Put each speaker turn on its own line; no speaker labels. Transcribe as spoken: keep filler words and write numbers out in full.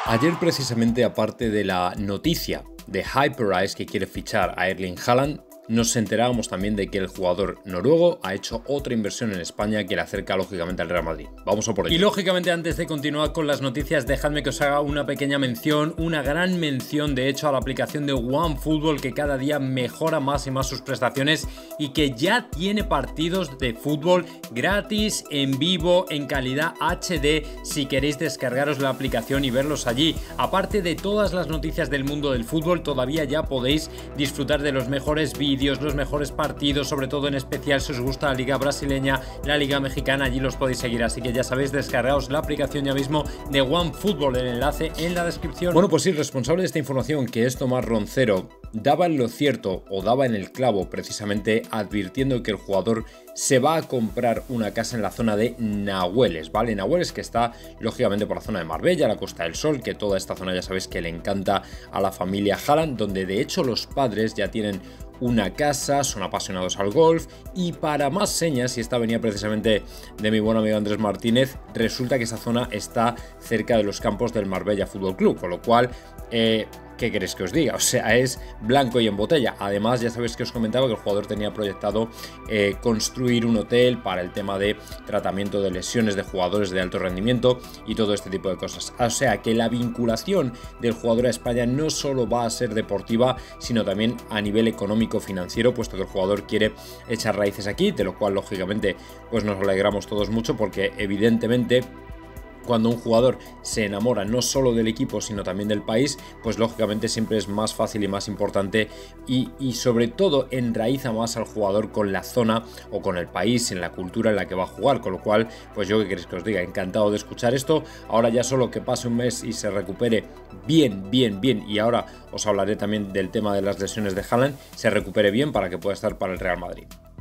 Ayer precisamente, aparte de la noticia de Hyperice que quiere fichar a Erling Haaland, nos enterábamos también de que el jugador noruego ha hecho otra inversión en España que le acerca lógicamente al Real Madrid. Vamos a por ello. Y lógicamente, antes de continuar con las noticias, dejadme que os haga una pequeña mención, una gran mención de hecho a la aplicación de OneFootball, que cada día mejora más y más sus prestaciones y que ya tiene partidos de fútbol gratis, en vivo, en calidad H D, si queréis descargaros la aplicación y verlos allí. Aparte de todas las noticias del mundo del fútbol, todavía ya podéis disfrutar de los mejores vídeos, los mejores partidos, sobre todo en especial si os gusta la liga brasileña, la liga mexicana, allí los podéis seguir. Así que ya sabéis, descargaos la aplicación ya mismo de OneFootball, el enlace en la descripción. Bueno, pues sí, el responsable de esta información, que es Tomás Roncero, daba en lo cierto, o daba en el clavo precisamente, advirtiendo que el jugador se va a comprar una casa en la zona de Nahueles, ¿vale? Nahueles, que está lógicamente por la zona de Marbella, la Costa del Sol, que toda esta zona ya sabéis que le encanta a la familia Haaland, donde de hecho los padres ya tienen una casa, son apasionados al golf. Y para más señas, y esta venía precisamente de mi buen amigo Andrés Martínez, resulta que esa zona está cerca de los campos del Marbella Fútbol Club, con lo cual, eh, ¿qué queréis que os diga? O sea, es blanco y en botella. Además, ya sabéis que os comentaba que el jugador tenía proyectado eh, construir un hotel para el tema de tratamiento de lesiones de jugadores de alto rendimiento y todo este tipo de cosas. O sea, que la vinculación del jugador a España no solo va a ser deportiva, sino también a nivel económico financiero, puesto que el jugador quiere echar raíces aquí, de lo cual lógicamente pues nos alegramos todos mucho, porque evidentemente cuando un jugador se enamora no solo del equipo sino también del país, pues lógicamente siempre es más fácil y más importante, y, y sobre todo enraiza más al jugador con la zona o con el país, en la cultura en la que va a jugar. Con lo cual, pues yo qué queréis que os diga, encantado de escuchar esto. Ahora ya solo que pase un mes y se recupere bien, bien, bien, y ahora os hablaré también del tema de las lesiones de Haaland, se recupere bien para que pueda estar para el Real Madrid.